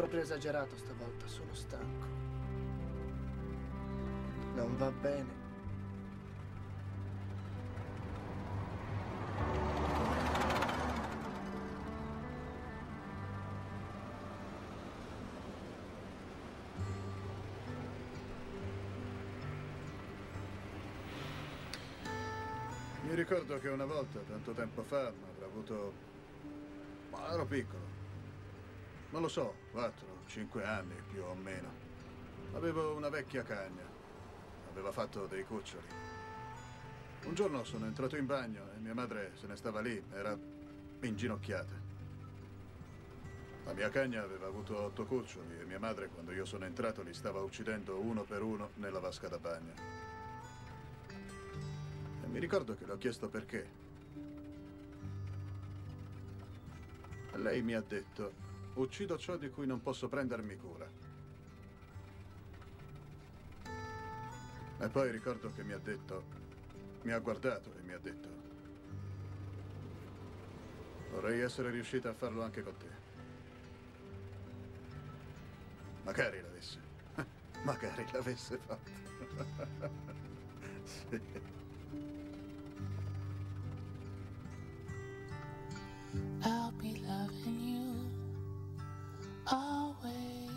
proprio esagerato stavolta, sono stanco. Non va bene. Mi ricordo che una volta, tanto tempo fa, avrò avuto... Ma ero piccolo. Non lo so, 4, 5 anni più o meno. Avevo una vecchia cagna. Aveva fatto dei cuccioli. Un giorno sono entrato in bagno e mia madre se ne stava lì, era inginocchiata. La mia cagna aveva avuto 8 cuccioli e mia madre, quando io sono entrato, li stava uccidendo uno per uno nella vasca da bagno. Mi ricordo che le ho chiesto perché. Lei mi ha detto: uccido ciò di cui non posso prendermi cura. E poi ricordo che mi ha detto, mi ha guardato e mi ha detto: vorrei essere riuscita a farlo anche con te. Magari l'avesse fatto. Sì. I'll be loving you always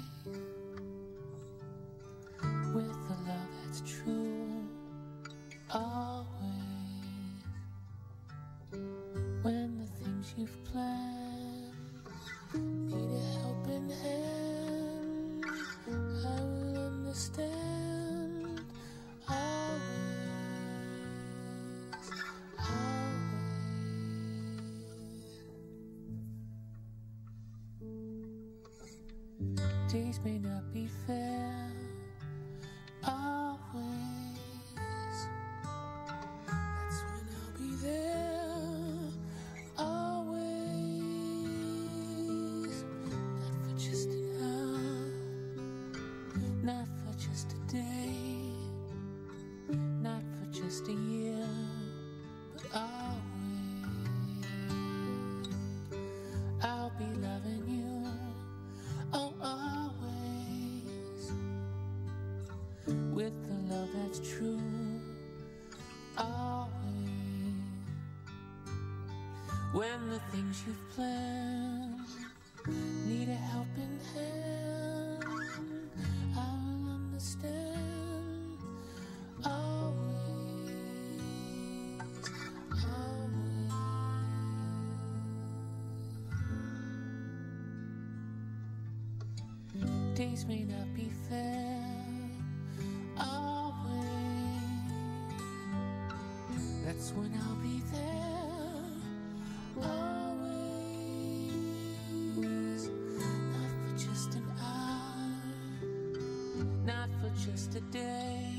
with the love that's true, always. When the things you've planned need a helping hand, I will understand, always, always. Days may not be fair, always. That's when I'll be there, always. Not for just an hour, not for just a day, not for just a year, but always. I'll be loving you, oh, always, with the love that's true, always. When the things you've planned need a helping hand, I'll understand, always, always. Days may not be fair, always. That's when I'll be there, always. Not for just an hour, not for just a day,